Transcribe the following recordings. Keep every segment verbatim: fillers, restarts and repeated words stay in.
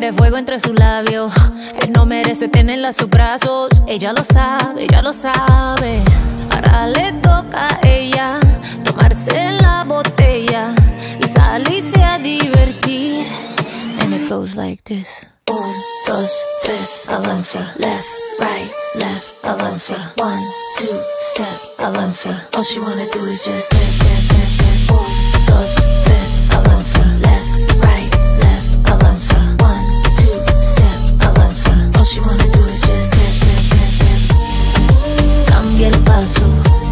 quiere fuego entre sus labios. Él no merece tenerla a sus brazos. Ella lo sabe, ella lo sabe. Ahora le toca a ella tomarse la botella y salirse a divertir. And it goes like this. Un, dos, tres, avanza. Left, right, left, avanza. One, two, step, avanza. All she wanna do is just dance, dance, dance, dance. Un, dos, tres, avanza. Left, right, left, avanza. One, two, step, avanza. All she wanna do is just dance, dance, dance, dance. Cambia el paso,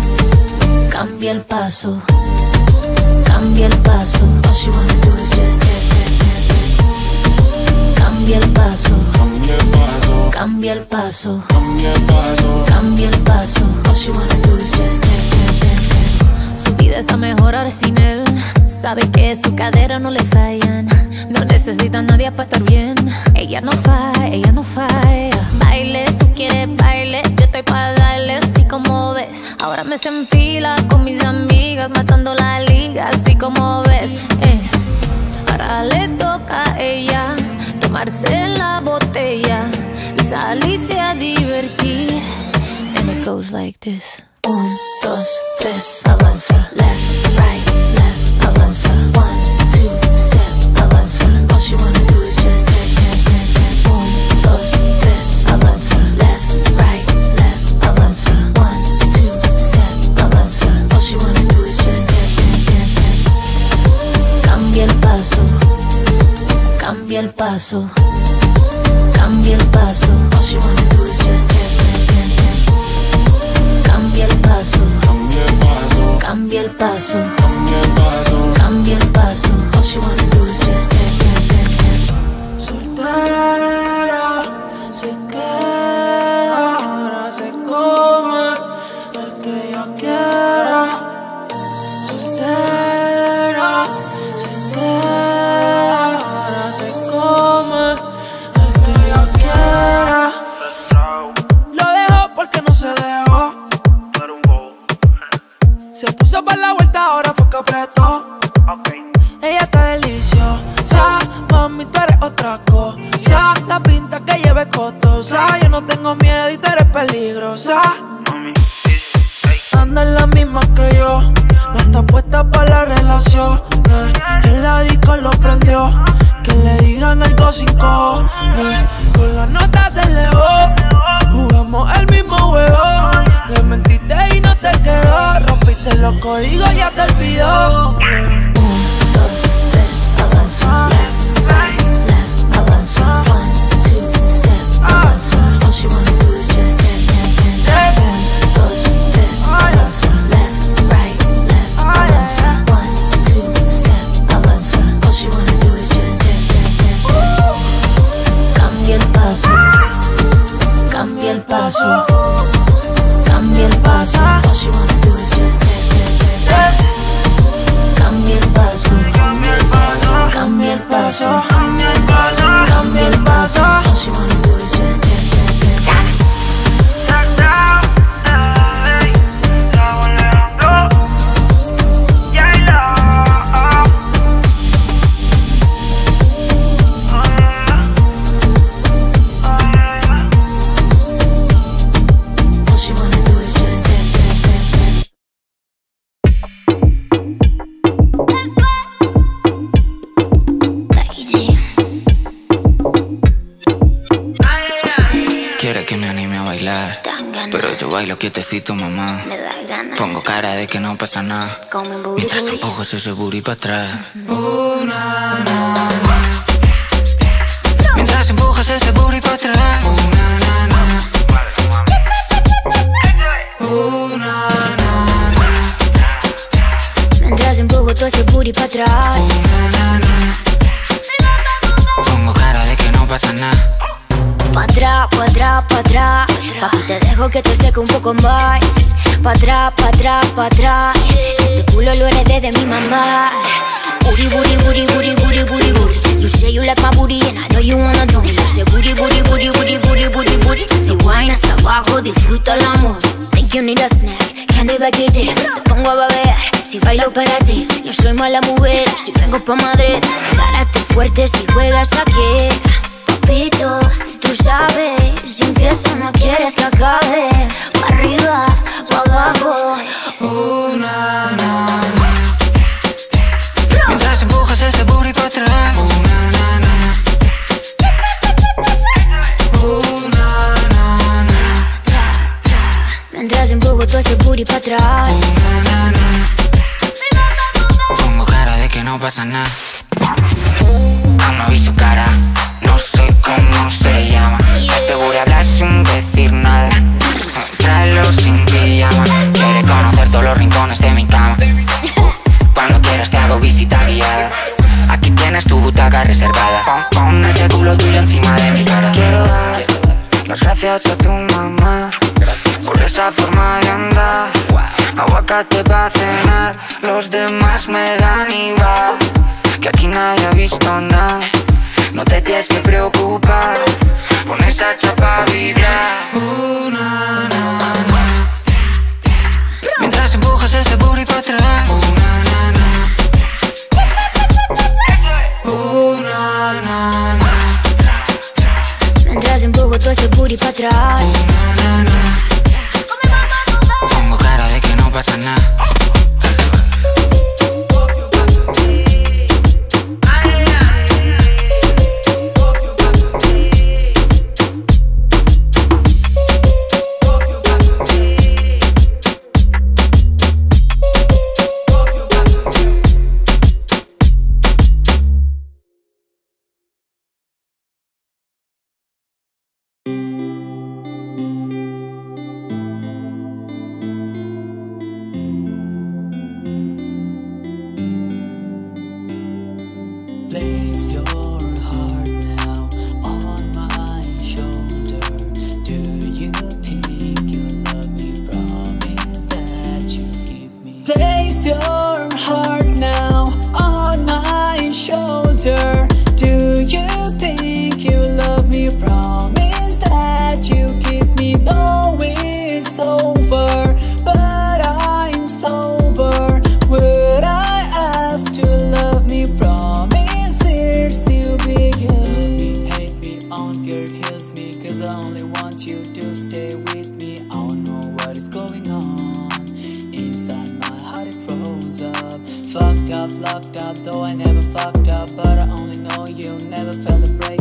cambia el paso, cambia el paso. All she wanna do is just dance, dance, dance, dance. Cambia el paso, cambia el paso, cambia el paso, cambia el paso, cambia el paso. All she wanna do is just dance, dance, dance, dance. Su vida está mejor ahora sin él. Sabe que su cadera no le fallan. No necesita a nadie para estar bien. Ella no falla, ella no falla. Baile, tú quieres baile, yo estoy para darle así como ves. Ahora me se enfila con mis amigas, matando la liga así como ves. eh. Ahora le toca a ella tomarse la botella y salirse a divertir. And it goes like this. Un, dos, tres, avanza. Left, right, left, avanza. One, two, step, avanza. All she wanna do is just dance, dance, dance, dance. Un, dos, tres, avanza. Left, right, left, avanza. One, two, step, avanza. All she wanna do is just dance, dance, dance, dance. Cambia el paso, cambia el paso, cambia el paso. All she wanna do is just dance, dance, dance, dance. Cambia el paso, cambia el paso, cambia el paso, cambia el paso, cambia el paso. All she wanna do is just dance, dance, dance, dance. Soltera, se queda, ahora se come el que ella quiera. Soltera, se queda, ahora se come el que ella quiera. Lo dejó porque no se dejó. Se puso para la vuelta, ahora fue que apretó. Ella está deliciosa, mami, tú eres otra cosa. La pinta que lleve costosa. Yo no tengo miedo y tú eres peligrosa. Anda en la misma que yo, no está puesta para la relación. En la disco lo prendió, que le digan algo sin cojones. Con la nota se elevó, jugamos el mismo juego. Le mentiste y no te quedó, rompiste los códigos, ya te olvidó. Un, dos, tres, avanza. Left, right, left, avanza. One, two, step, avanza. All she wanna do is just dance, dance, dance. Un, dos, tres, avanza. Left, right, left, avanza. One, two, step, avanza. All she wanna do is just dance, dance, dance. Cambia el paso, cambia el paso, cambia el paso. All she wanna do is just dance, dance, dance. Cambia el paso, cambia el paso, cambia el paso, cambia el paso, cambia el paso. All she wanna do is just dance, dance, dance, dance. Pero yo bailo quietecito, mamá. Pongo cara de que no pasa nada. Mientras empujas ese booty para atrás. Uh, na, na, na. Mientras empujas ese booty para atrás. Uh, na, na, na. Uh, na, na, na. Mientras empujo todo ese booty para atrás. Uh, na, na, na. Pongo cara de que no pasa nada. Pa' atrás, pa' atrás, pa' atrás. Papi, te dejo que te seque un poco más. Pa' atrás, pa' atrás, pa' atrás. Este culo lo heredé de mi mamá. Booty, booty, booty, booty, booty, booty, booty. You say you like my booty and I know you wanna do me. You say booty, booty, booty, booty, booty, booty, booty. Si wine hasta abajo, disfruta el amor. Think you need a snack, candy baguette. Te pongo a babear, si bailo para ti. Yo soy mala mujer, si vengo pa' Madrid. Párate fuerte si juegas aquí. repito, tú sabes, si empiezo no quieres que acabe. Pa' arriba, pa' abajo. Una, na, na. Mientras empujas ese booty pa' atrás. Una, na, na. Una, na, na. Mientras empujo todo ese booty pa' atrás. Una, na, na. Pongo cara de que no pasa nada. Aún no vi su cara, no sé cómo se llama. Seguro hablar sin decir nada. Tráelo sin pijama. Quiere conocer todos los rincones de mi cama. Cuando quieras te hago visita guiada. Aquí tienes tu butaca reservada. Pon, pon ese culo tuyo encima de mi cara. Quiero dar las gracias a tu mamá por esa forma de andar. Aguacate pa' cenar, los demás me dan igual. Que aquí nadie ha visto nada. No te tienes que preocupar. Pon esa chapa a vibrar. Una, na, na. Mientras empujas ese booty pa' atrás. Una, na, na. Una, na, na. Mientras empujo todo ese booty pa' atrás. Una, na, na. Pongo cara de que no pasa nada. Place your heart now on my shoulder. Do you think you love me? Promise that you give me. Place your heart now on my shoulder. Do you think you love me? Promise that you give me. Though it's over, but I'm sober. Would I ask to love me? Promise. I only want you to stay with me. I don't know what is going on. Inside my heart it froze up. Fucked up, locked up, though I never fucked up. But I only know you never felt a break.